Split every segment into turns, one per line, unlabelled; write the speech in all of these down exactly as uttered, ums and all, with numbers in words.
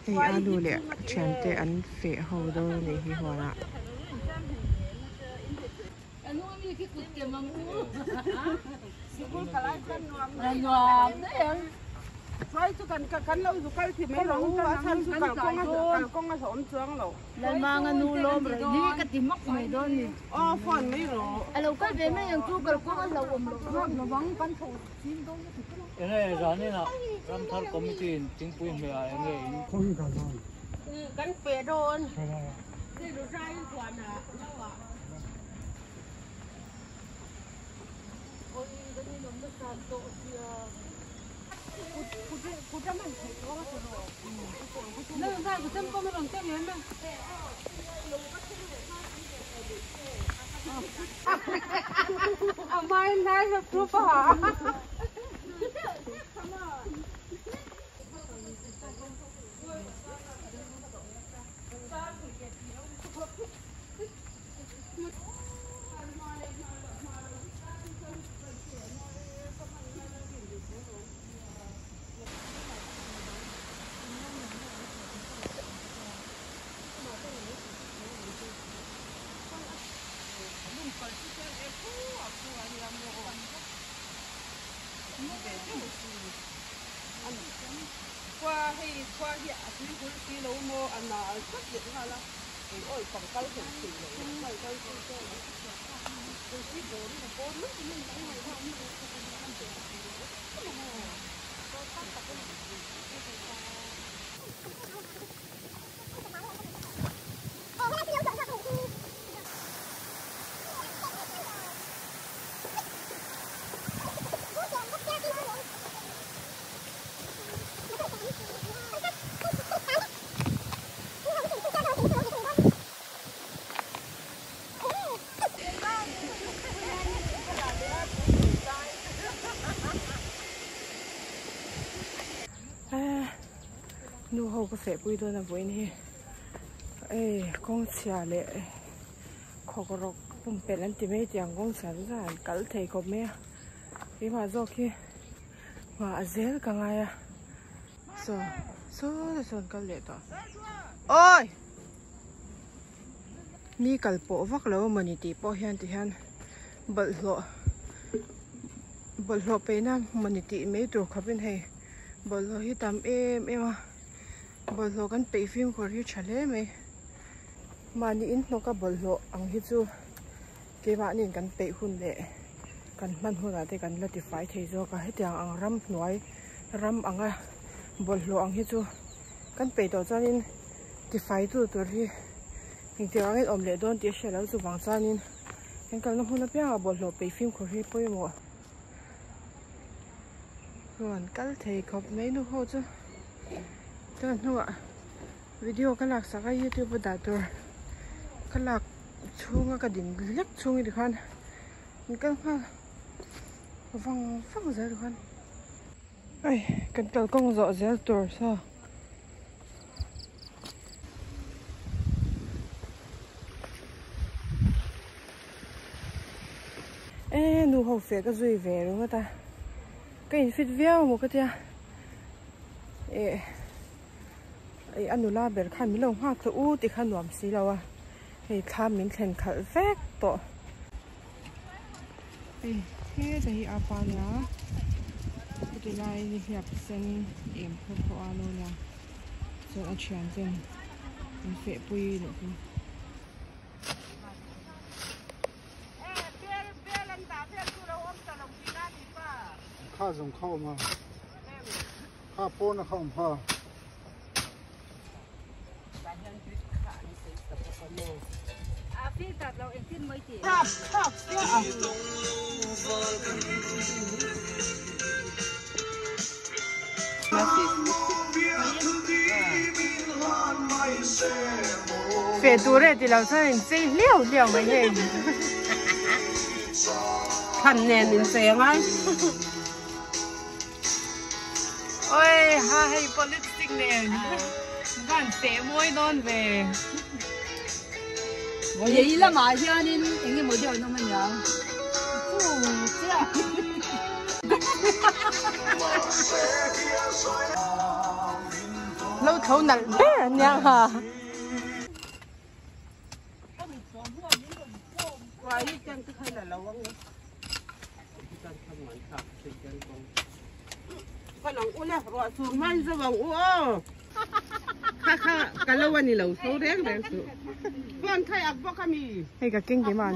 Hey, alu le chante an fe ho do ni hi hora.
Anu ni ki kut ke mamu. Sikul kalai kan nuam. Nuam đấy. Sai tu kan kan lau tu kai thì mấy lỗ quá san su cả con á con á sổn trướng lỗ. Lần mang anu lom rồi đi cái tìm mắc mày đó nè. Ờ phòn mấy lỗ. Alo cái về mấy yang tu cái con á lỗ ôm lỗ nó vắng pan thầu chín đó.
Cái này rõ nên là làm thảo committee chính phủ về ai nghe
không có đâu.
Kan pe don. Cái đồ sai quan à. Ôi cái này nó mất sản tổ thì nó ra cái chân con nó bằng chân mà. Ông mai nay là chụp hả? Qua hay qua hiện thì cũng đi lâu mua ăn là xuất hiện ra là thì ôi còn cao thì chỉ để mày coi coi coi tôi chỉ đồ đi là bốn lúc mình cũng mày không đi ăn tiền
nu hậu cái phép bùi đó là vui nè, ê con xia lệ, khó có rọc bùng bể lên tìm mấy tiếng con xia ra hẳn cẩn thầy có mẹ, cái mà do kia mà dễ cả ngày à, so so là son cái lệ đó, ôi, mi cái bộ vác lâu mà nhỉ tí bộ hiền tí hiền, bận lộ, bận lộ bên nam mà nhỉ tí mấy đồ khắp bên này, bận lộ hít tắm em em à. Bol lo kan pe film ko ri chale me mani in no ka bol lo ang hi chu ke ma nin kan pe hun le kan man huna te kan latify thei zo ka hetiang ang ram noi ram anga bol lo ang hi chu kan pe to chanin tify tu tur hi ning te ang om le don ti shelo chu wang chanin kan kal na huna pya bol lo pe film ko ri poi mo ron kal thei khop mai nu ho chu Tuan nu video cái lạc sa cái YouTube đã tur cái lạc chung cái đỉnh lắc chung đi khan cái ha văng văng ra được khan ai cái tàu công rõ ra tur sao ê nu hậu phê cái duy về đúng không ta cái fit video một cái tia ê ai anh nula ber khan mi lo ha thu u ti khan nuam si lo a hei tham min thlen khal vek to ei the the hi apa nya ti lai ni hiap sen em pho pho alo nya so a chian chen in fe pui no pu
ข้าส่งเข้ามาข้าโป้นเข้ามา
à phía đặt lâu em xin mấy chị
khóc khóc à
phê tu re thì lâu sau mình xây liều liều mấy ngày
thành nè mình xe ngay
ôi hai politics nè gan phê môi non về
vậy là mà cho nên những cái mối chơi nó mới nhớ
lâu thấu nặng bé nha hả
quay chân tức hay là lâu không nhỉ con lòng u nè rồi xuống man ra vòng u kha kha cái lâu anh lâu số đấy đấy số con thay áp bóc kami
hay cả kinh cái màn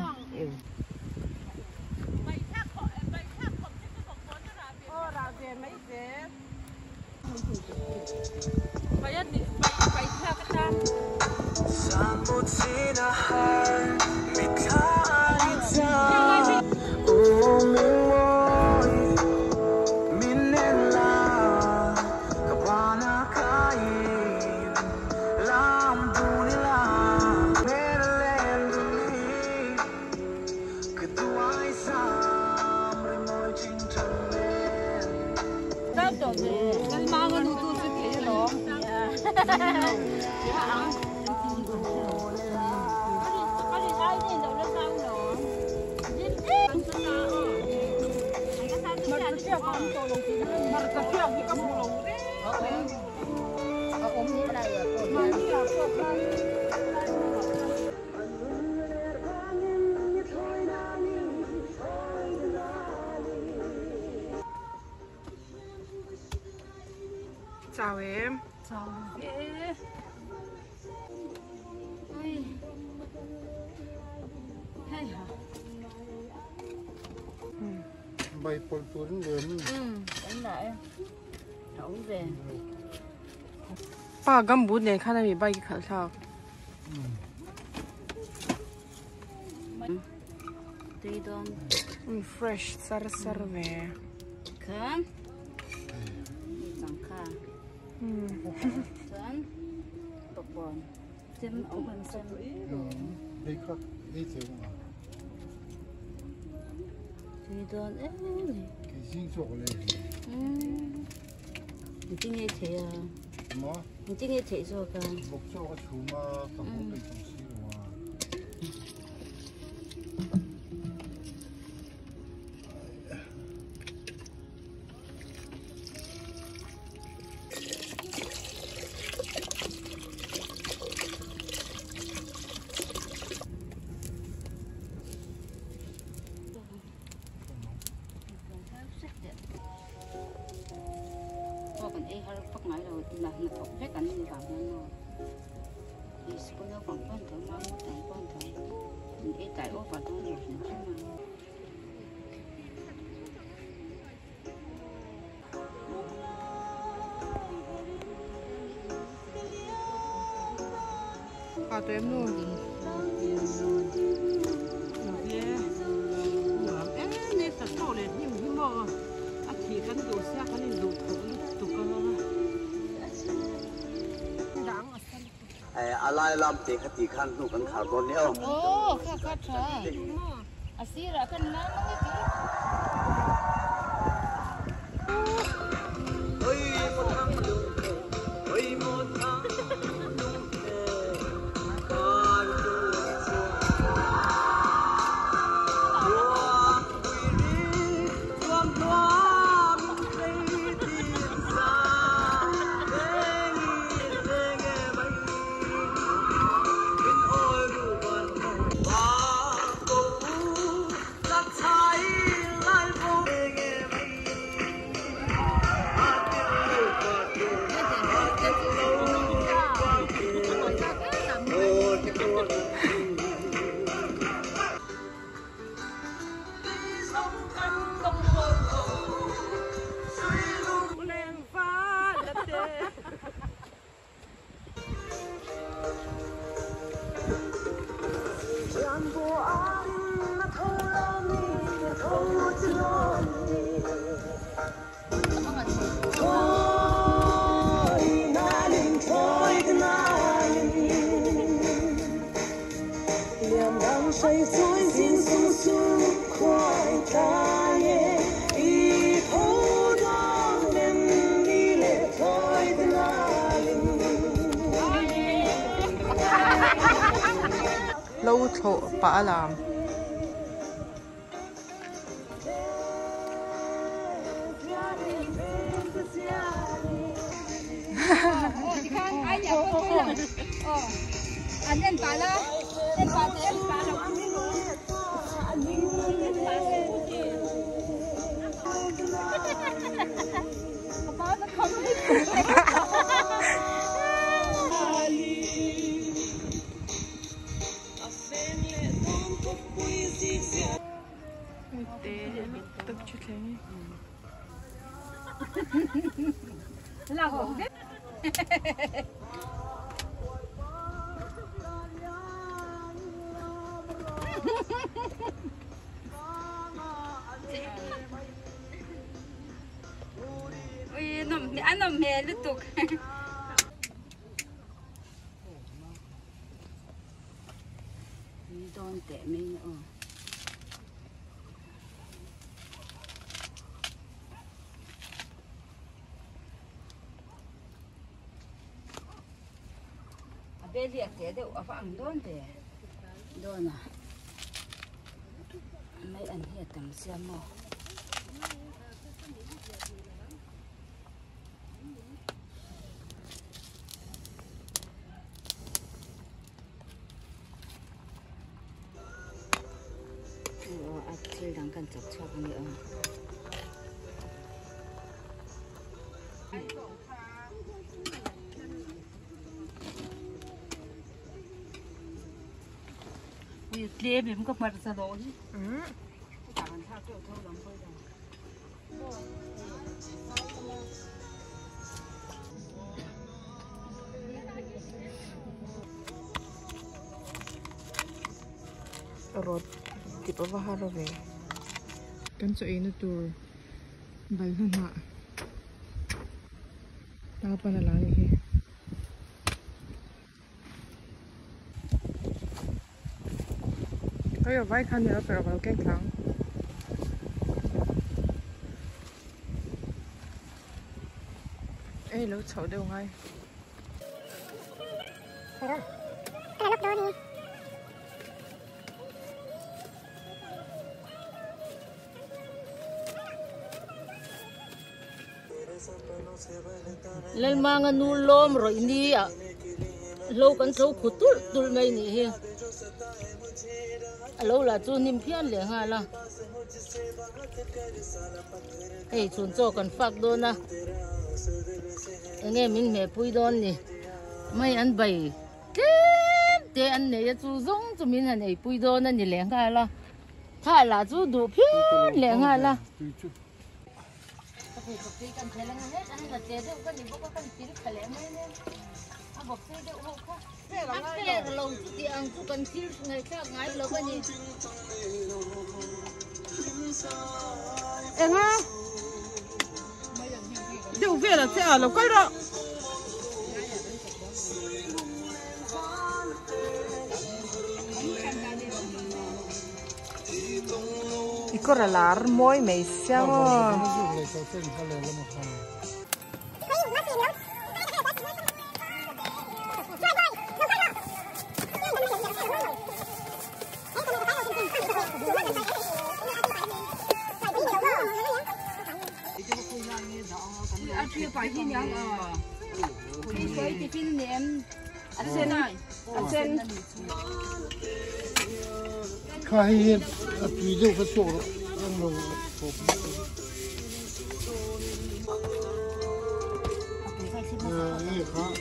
chào em
chào ghê ôi hay hả
bay pol tuấn lớn
ừ đánh lại đổ về
ba gam bút này khả năng bị bay khởi sao
tùy đơn
fresh sar sar về
khám chẳng khá Tuấn tập bọn xem ông hình xem
đi khắc đi chơi mà
tùy đơn ấy
cái gì chỗ này
mình chỉ nghe thế à
mà
mình chỉ nghe thế rồi cả
một chỗ có chú mà tầm một cái东西了啊
còn ấy hay phát ngải rồi là nó thuộc hết cảnh như vậy nó thì có nó còn quan trọng mà một cái quan trọng mình ấy tại ô vào trong một chứ mà
à tụi em luôn
nè sao chỗ này nhưng nhưng mà à chỉ cần đồ xe cái này đồ thổ đồ cơ
alai lam te khati khan nu kan khar bon ne o
ô khá khá khá à xí ra cái nó
oi mo thang lu oi mo thang lu kar lu so tuam tuam sei ti sa
Hãy subscribe cho kênh Ghiền Mì Gõ để không bỏ lỡ
lâu thổ bả làm
đi khai anh nên phải là nên phải thế phải là anh nên phải nó không
tập chút lên
là không biết ui nằm ăn nằm mè liên tục đòn tệ mình nữa bên liệt thế đều ởฝั่งđón thế đón à mấy anh hiện tầm xem mò 어, 아틀 잠깐 접촉하네요. 이 레벨 뭔가 말해서 넣지?
응.
다른 사교 더 넘어야.
Rot di pa baharo be kan so ino tour bal na na pa na lang eh kayo vai kan nila pero kalau keng lang eh lo chậu đâu ngay
Cái lúc đó đi.
lên mang anh nuôi lom rồi đi à lâu con sâu khụt tụt tụt mấy nè he lâu là chú niệm phiền liền ha là hey chuẩn cho con phát đô na nghe mình mẹ bùi đòn nè mấy anh bày thế thế anh này chú giống chú mình anh này bùi đòn nè liền ha là thay là chú đủ phiền liền ha là thì bậc kan khalang hết anh là chế đâu có gì bốc kan chỉ khalang mấy nè à bậc chế đâu không có anh cái là lâu chút thì ăn chút kan chỉ ngày khác ngày lâu cái gì
em ha đâu về là thế à lâu cái đó có là lá môi mấy sao
anh chưa phải tin nhắn à đi chơi thì tin niệm anh xem này anh xem
khai tùy đâu cái số ăn rồi này khá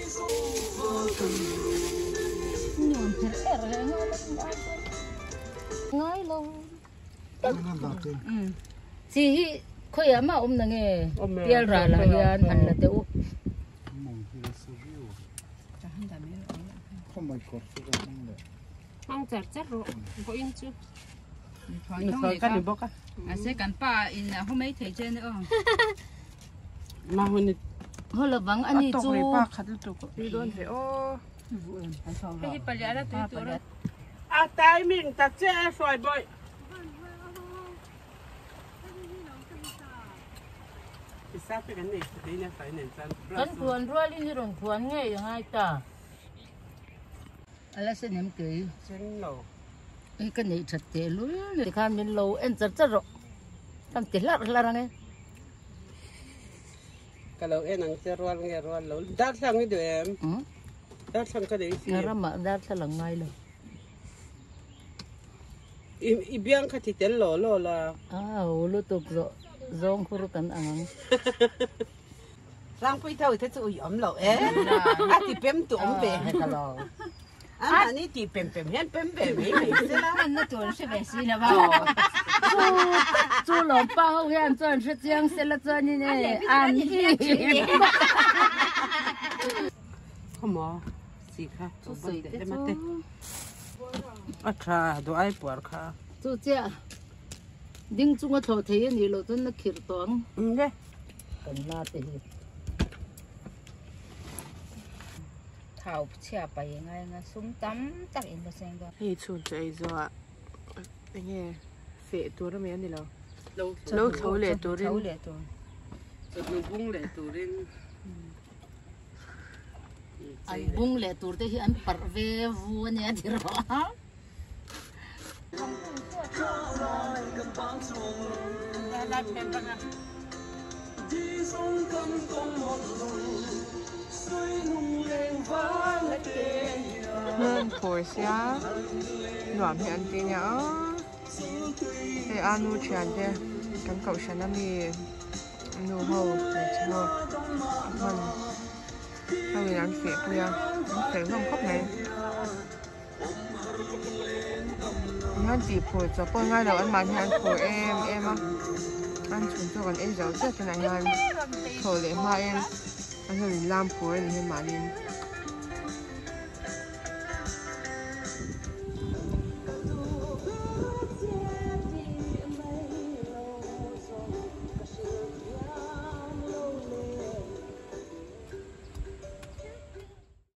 nói lâu
nó đặt tên
chỉ khơi ấm mà ôm nè nghe tiêu ra là hiền hẳn là tiêu
mong thì là số view không phải có số cái không được
mang chặt chặt rồi có in chưa
thôi cái này bóc á à sẽ cắn pa in là hôm mấy thấy trên nữa
mà hồi
hồi là vắng anh đi chú
đi đón thế ô
cái gì phải là tôi tôi đó
à tay mình chặt che xoài bội sao cái này cái này phải nên chăn
con thuần rồi đi rồi thuần nghe hai ta là sẽ ném cái
chân lẩu
cái này thật tệ luôn thì khám mình lâu em rất rất rồi làm tệ lắm là nghe
kalau em ăn chơi roan nghe roan lẩu đắt sang cái điều em Đã sang cái đấy gì?
Ngara mà đã là ngay rồi.
I i biang cái thì tên lò lò là.
À, ulu tục rồi, zong khuru kan ang.
Lang pui thâu thế tụi ẩm lò ấy. À thì bém tụi ẩm về.
Cái lò.
À mà ní thì bém bém hen bém bém mấy mấy thế đó.
Nó tuần sẽ về xin là bao.
Chú lò bao hiện tuần sẽ giang sẽ là tuần như này ăn đi.
Không mà. Gì khác? Chú sấy thế mà thế. À cha, đồ ai bỏ cả.
Chú cha. Đinh chung ở thầu thấy nhiều lỗ tuần nó khử toang.
Ừ đấy.
Cần na thì.
Thảo chia bài ngay ngay súng tắm tắc in cái sen đó.
Hey, chun chạy rồi. Anh nghe phệตัวđó mấy anh đi đâu?
Lâu
Lâu thấu lệตัวđi.
Thấu lệ tuổi.
Rồi nó bung lệ tụi lên.
Anh bung lệ tuổi thì anh par về vua nhà thì rõ.
Nên phổi xia loạn hiện tí nhá. Thế anu chán thế. Cái cậu sẽ nằm đi nụ hầu để cho mình hay vì ăn phệ kìa ăn phệ không khóc này. Anh chỉ phổi cho con ngay đầu ăn mà ăn phổi em em á. Ăn chúng cho còn em giấu rất cái này anh thổi để mai em anh hơi làm phổi thì hơi mà lên.